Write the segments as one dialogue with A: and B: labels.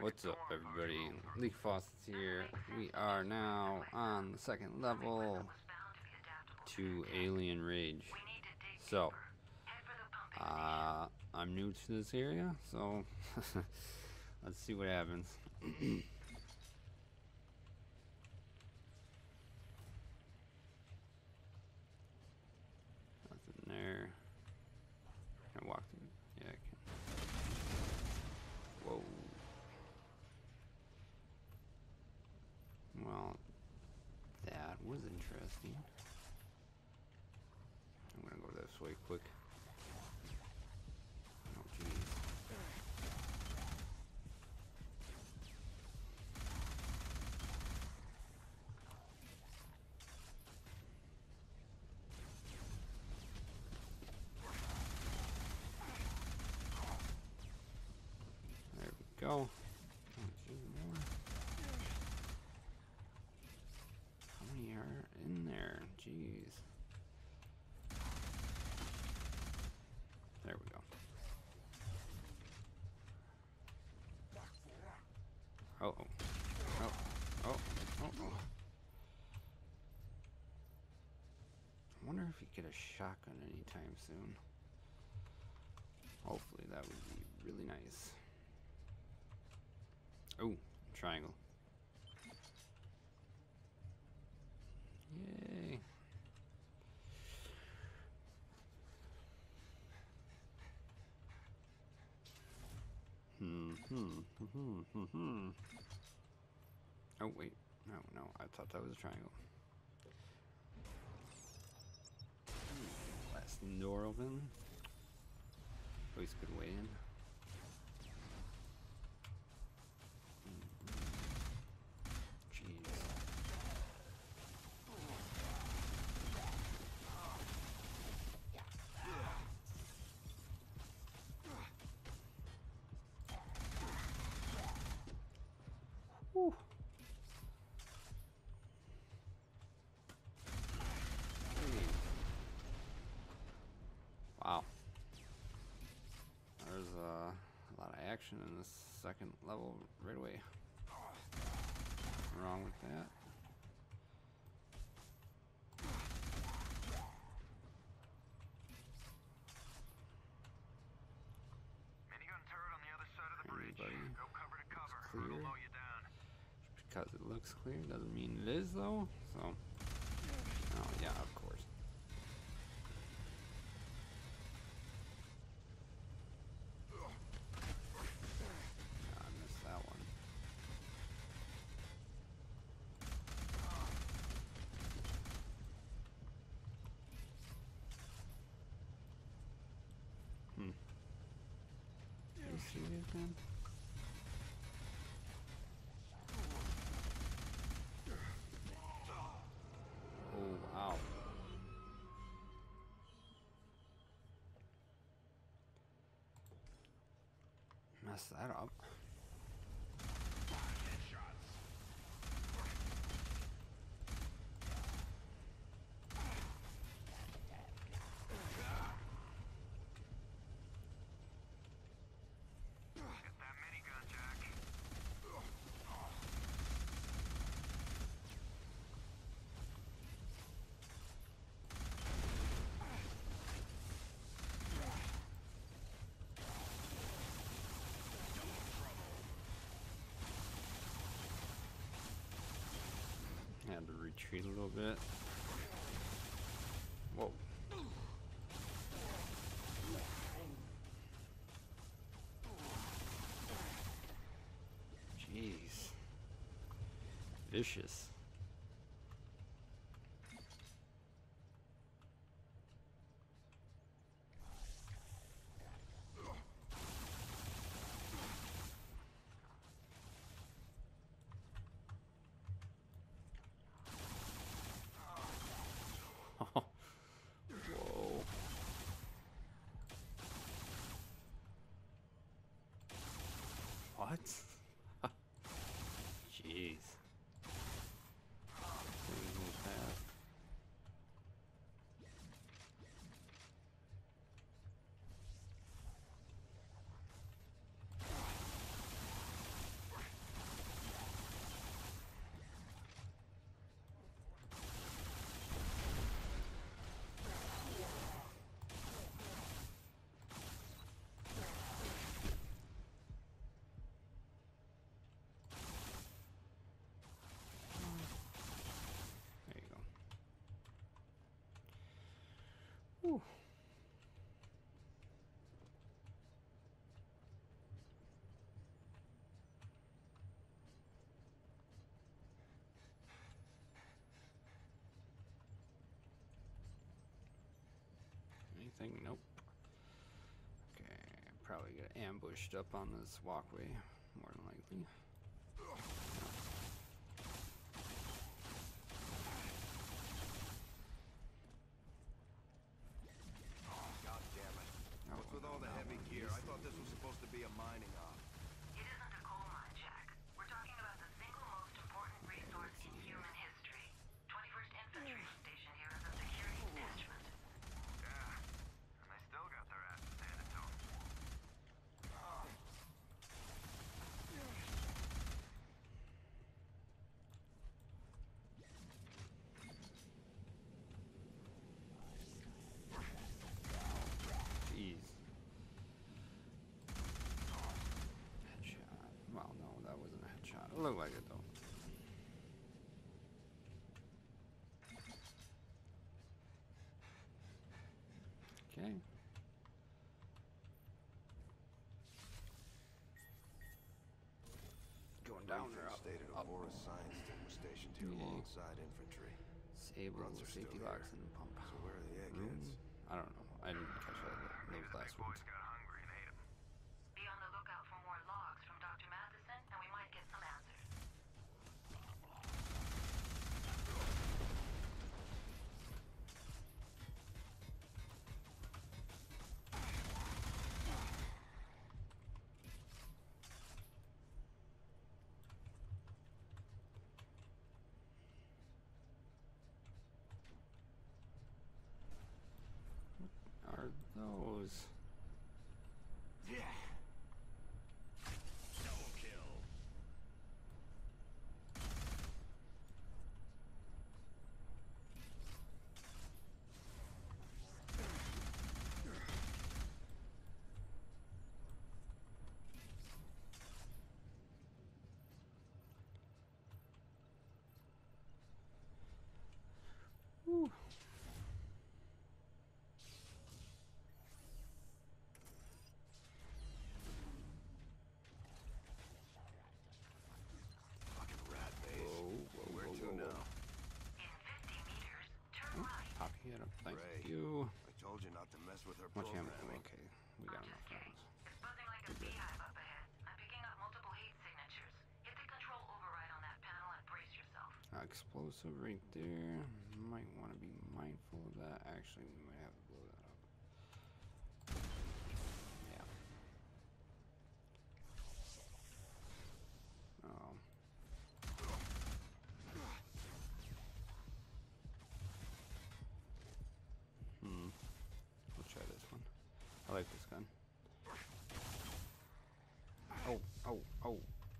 A: What's up, everybody? Leak Faucets here. We are now on the second level to Alien Rage. So, I'm new to this area, so let's see what happens. Nothing there. Can I walk through? Yeah, I can. Whoa. Well, that was interesting. I'm gonna go this way quick. Oh, jeez. There we go. Oh, geez, more. How many are in there? Jeez. There we go. Oh, oh, oh, oh, oh. I wonder if you get a shotgun anytime soon. Hopefully that would be really nice. Oh, triangle. Yay. Oh, wait. No, I thought that was a triangle. Last door open. Always a good way in. Jeez. Whew. Wow. There's a lot of action in this second level right away. What's wrong with that?
B: Minigun turret on the other side of the bridge.
A: Anybody?
B: Go cover to cover.
A: It's clear.
B: It'll mow you down.
A: Because it looks clear doesn't mean it is, though. So, oh yeah, of course. I missed that one. Are you serious, man? Oh, wow. Messed that up.
B: Get that minigun, Jack.
A: Had to retreat a little bit. Whoa. Jeez. Vicious. Whoa. What? Jeez. Things move fast. anything? Nope. Okay, probably get ambushed up on this walkway, more than likely.
C: God damn it. What's with all the heavy gear? I thought this was supposed to be a mining op.
D: It isn't a coal mine, Jack. We're talking about the single most important resource in human history. 21st Infantry stationed here as a security detachment.
B: Yeah. And they still got their asses handed to them.
A: Jeez. Headshot. Well, no, that wasn't a headshot. It looked like it though. Okay. Going down or up?
C: Stated a
A: Up.
C: forest science team was stationed here
A: Yeah.
C: alongside infantry.
A: Disable
C: Grunts are still
A: safety
C: here.
A: locks and pump.
C: So where are the
A: room?
C: eggheads?
A: I don't know. I didn't catch those last
B: Big
A: ones.
B: boys got hungry and ate them.
D: Be on the lookout for more logs from Dr. Matheson, and we might get some answers.
A: Are those?
C: Double kill.
A: Whew.
C: Fucking rat base.
A: Whoa,
C: Where to now?
D: In 50 meters, turn right.
A: Pop hit him. Thank
C: Ray.
A: you.
C: I told you not to mess with her
A: Much ammo.
C: programming.
A: Okay, we got enough rounds.
D: It's buzzing like a beehive up ahead. I'm picking up multiple heat signatures. Hit the control override on that panel and brace yourself.
A: Explosive right there. Might want to be mindful of that. Actually, we might have to blow that up. Yeah. Oh. We'll try this one. I like this gun. Oh, oh, oh.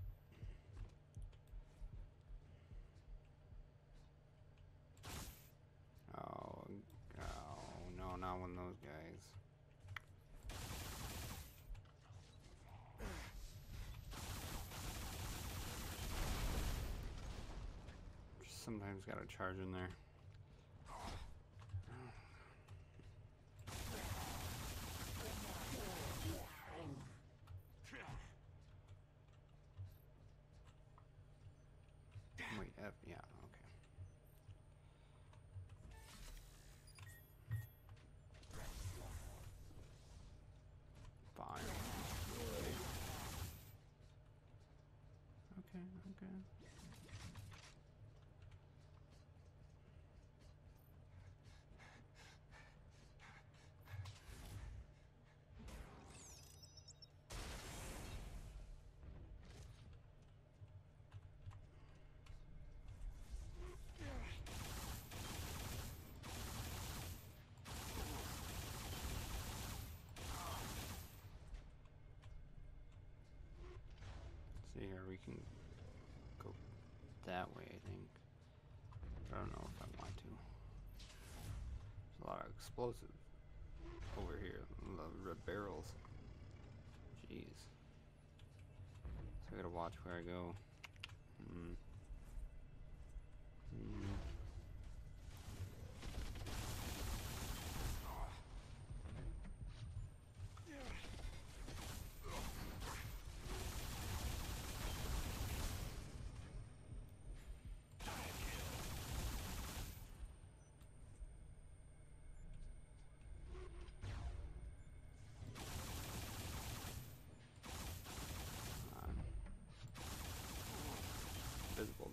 A: Oh, oh, no, not one of those guys. Sometimes gotta charge in there. Wait, F, yeah, okay. Fine. Okay, okay. See here, we can go that way, I think. I don't know if I want to. There's a lot of explosive over here. The red barrels. Jeez. So I gotta watch where I go.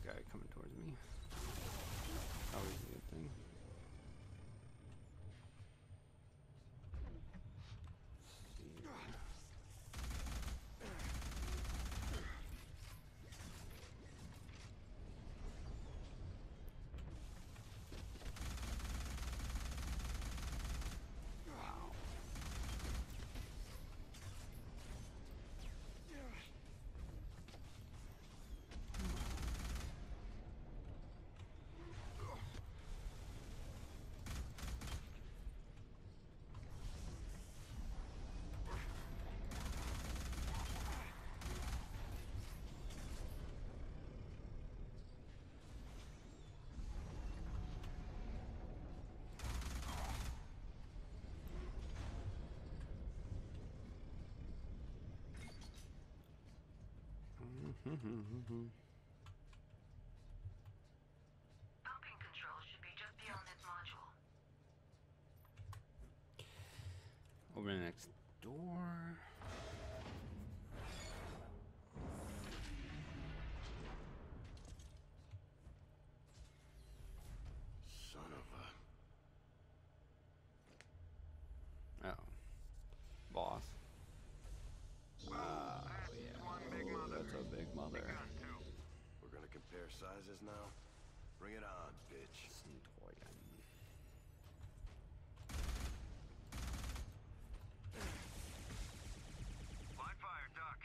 A: guy coming towards me. Always a good thing.
D: Pumping control should be just beyond this module.
A: Open the next door.
C: Son of a...
A: Oh. Boss. Wow, yeah.
B: One big
A: Oh,
B: mother.
A: that's a big mother.
B: Gun too.
C: We're gonna compare sizes now? Bring it on, bitch.
B: Live fire, duck.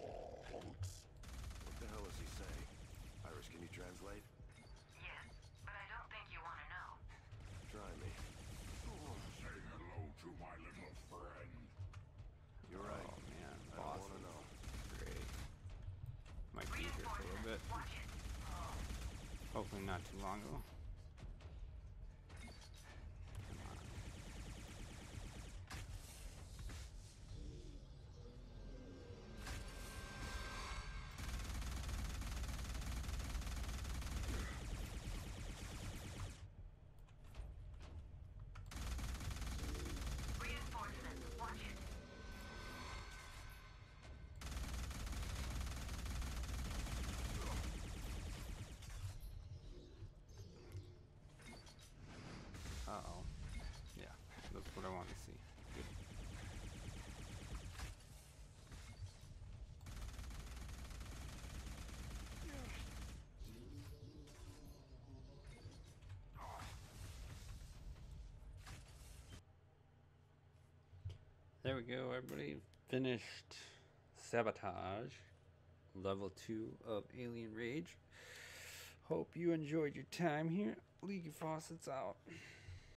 C: What the hell is he saying? Iris, can you translate?
D: Yes, but I don't think you want to know.
C: Try me.
E: Say hello to my little friend.
C: You're right.
A: Oh man,
C: I
A: boss
C: don't wanna know.
A: is great. Might be here for a little bit.
D: Watch it.
A: Hopefully not too long ago.
D: Reinforcements. Watch it.
A: Uh-oh. Yeah, that's what I want to see. Good. There we go, everybody. Finished Sabotage, level 2 of Alien Rage. Hope you enjoyed your time here. Leaky Faucets out.